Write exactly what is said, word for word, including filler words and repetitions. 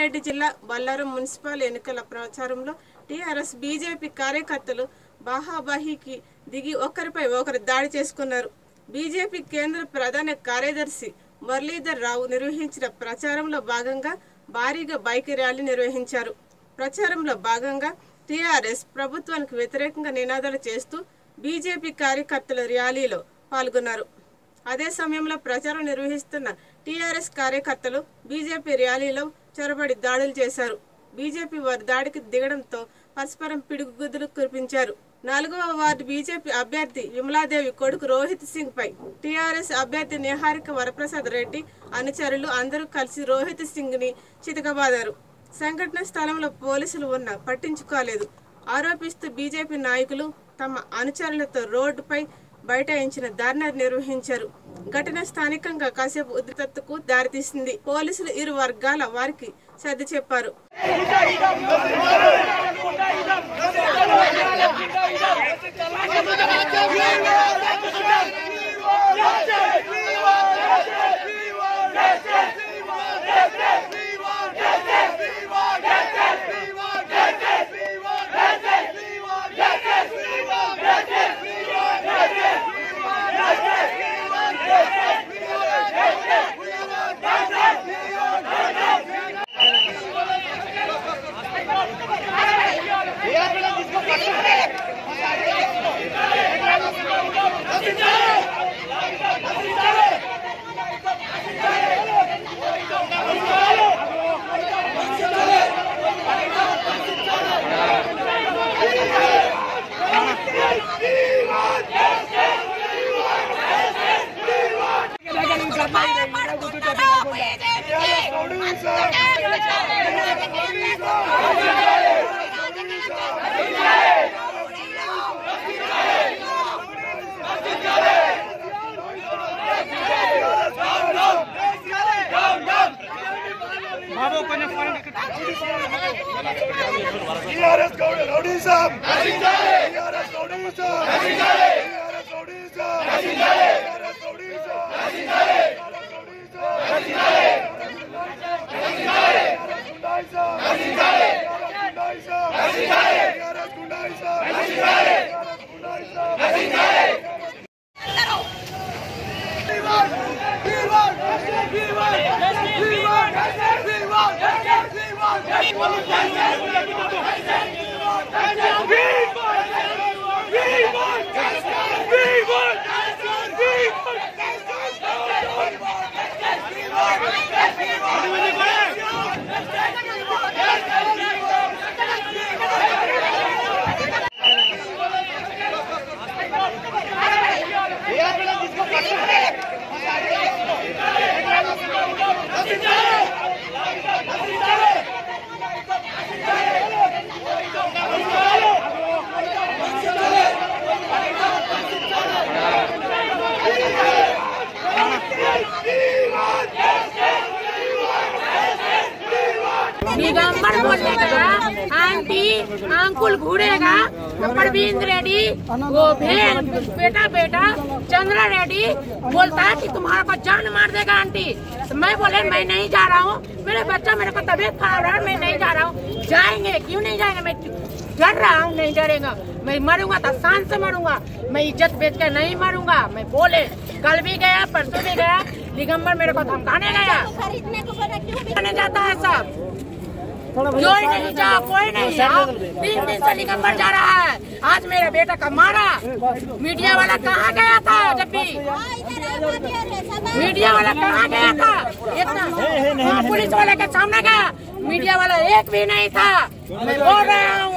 రంగారెడ్డి జిల్లా బల్లారం మున్సిపల్ ఎన్నికల ప్రచారంలో టీఆర్ఎస్ బీజేపీ కార్యకర్తలు బాహాబాహీకి దిగి ఒకరిపై ఒకరు దాడి చేసుకున్నారు. బీజేపీ కేంద్ర ప్రధాన కార్యదర్శి మురళీధర్ రావు నిర్వహించిన ప్రచారంలో భాగంగా భారీగా బైక్ ర్యాలీ నిర్వహించారు. ప్రచారంలో భాగంగా టీఆర్ఎస్ ప్రభుత్వానికి వ్యతిరేకంగా నినాదాలు చేస్తూ బీజేపీ కార్యకర్తల ర్యాలీలో పాల్గొన్నారు. అదే సమయంలో ప్రచారం నిర్వహిస్తున్న టీఆర్ఎస్ కార్యకర్తలు బీజేపీ ర్యాలీలో చొరబడి దాడులు చేశారు. బీజేపీ వారి దాడికి దిగడంతో పరస్పరం పిడుగుగుద్దులు కురిపించారు. నాలుగవ వార్డు బీజేపీ అభ్యర్థి విమలాదేవి కొడుకు రోహిత్ సింగ్ పై టీఆర్ఎస్ అభ్యర్థి నిహారిక వరప్రసాద్ రెడ్డి అనుచరులు అందరూ కలిసి రోహిత్ సింగ్ ని చితకబాదారు. సంఘటన స్థలంలో పోలీసులు ఉన్నా పట్టించుకోలేదు ఆరోపిస్తూ బీజేపీ నాయకులు తమ అనుచరులతో రోడ్డుపై బైఠాయించిన ధర్నా నిర్వహించారు. ఘటన స్థానికంగా కాసేపు ఉద్రిక్తతకు దారితీసింది. పోలీసులు ఇరు వర్గాల వారికి సర్ది చెప్పారు. TRS rowdyism TRS rowdyism TRS rowdyism TRS rowdyism Digambar बोलेगा, आंटी अंकुल घूरेगा, परवीन रेड्डी वो भेड़ बेटा बेटा चंद्रा रेड्डी बोलता है कि तुम्हारा को जान मार देगा आंटी। तो मैं बोले मैं नहीं जा रहा हूँ, मेरे बच्चा मेरे को तबीयत खराब रहा है, मैं नहीं जा रहा हूँ। जाएंगे क्यों नहीं जाएंगे, मैं डर रहा हूँ, नहीं डरेगा। मैं मरूंगा तो शान से मरूंगा, मैं इज्जत बेच के नहीं मरूंगा। मैं बोले कल भी गया परसों भी गया, दिगंबर मेरे को धमकाने गया। खरीदने जाता है सब, कोई नहीं जा कोई नहीं जा। तीन दिन से दिगंबर जा रहा है, आज मेरे बेटा का मारा। मीडिया वाला कहाँ गया था, जब भी मीडिया वाला कहाँ गया था, इतना पुलिस वाले के सामने गया, मीडिया वाला एक भी नहीं था। मैं बोल रहा हूँ